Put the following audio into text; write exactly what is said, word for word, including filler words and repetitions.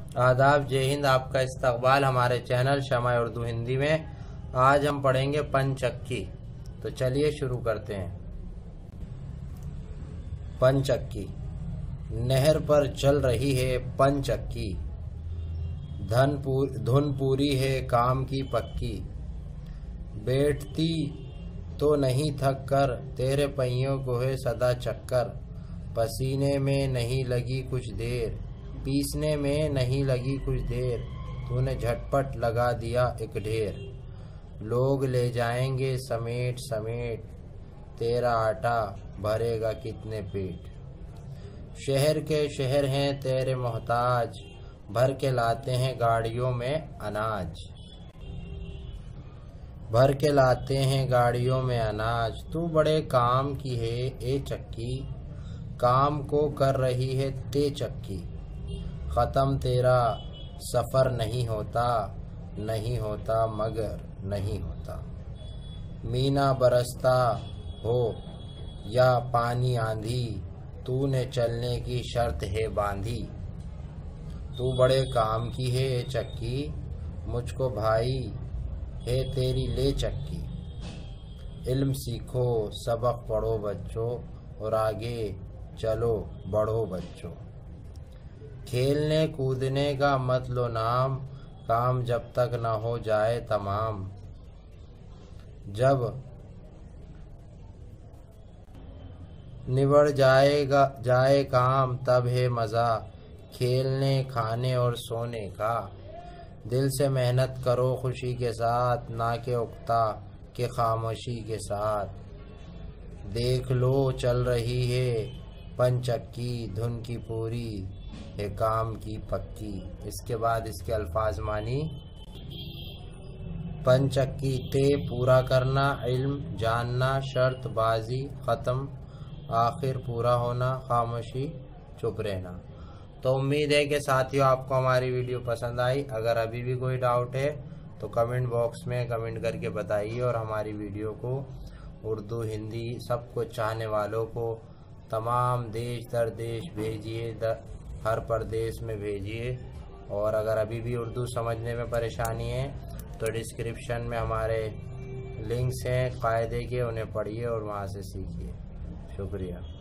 आदाब, जय हिंद। आपका इस्तकबाल हमारे चैनल शमा उर्दू हिंदी में। आज हम पढ़ेंगे पंचक्की। तो चलिए शुरू करते हैं। पंचक्की। नहर पर चल रही है पंचक्की, धन पूर, धुन पूरी है काम की पक्की। बैठती तो नहीं थक कर, तेरे पहियों को है सदा चक्कर। पसीने में नहीं लगी कुछ देर, पीसने में नहीं लगी कुछ देर। तूने झटपट लगा दिया एक ढेर। लोग ले जाएंगे समेट समेट, तेरा आटा भरेगा कितने पेट। शहर के शहर हैं तेरे मोहताज, भर के लाते हैं गाड़ियों में अनाज। भर के लाते हैं गाड़ियों में अनाज। तू बड़े काम की है ए चक्की, काम को कर रही है ते चक्की। ख़त्म तेरा सफ़र नहीं होता, नहीं होता मगर नहीं होता। मीना बरसता हो या पानी आंधी, तूने चलने की शर्त है बांधी। तू बड़े काम की है ए चक्की, मुझको भाई है तेरी ले चक्की। इल्म सीखो सबक पढ़ो बच्चों, और आगे चलो बढ़ो बच्चों। खेलने कूदने का मत लो नाम, काम जब तक न हो जाए तमाम। जब निबड़ जाएगा जाए काम तब है मज़ा, खेलने खाने और सोने का। दिल से मेहनत करो खुशी के साथ, ना के उक्ता के खामोशी के साथ। देख लो चल रही है पंचक्की, धुन की पूरी है काम की पक्की। इसके बाद इसके अल्फाज मानी। पंचक्की ते पूरा करना, इल्म जानना, शर्त बाजी ख़त्म, आखिर पूरा होना, खामोशी चुप रहना। तो उम्मीद है कि साथियों आपको हमारी वीडियो पसंद आई। अगर अभी भी कोई डाउट है तो कमेंट बॉक्स में कमेंट करके बताइए, और हमारी वीडियो को उर्दू हिंदी सबको चाहने वालों को तमाम देश दर देश भेजिए, हर प्रदेश में भेजिए। और अगर अभी भी उर्दू समझने में परेशानी है तो डिस्क्रिप्शन में हमारे लिंक्स हैं कायदे के, उन्हें पढ़िए और वहाँ से सीखिए। शुक्रिया।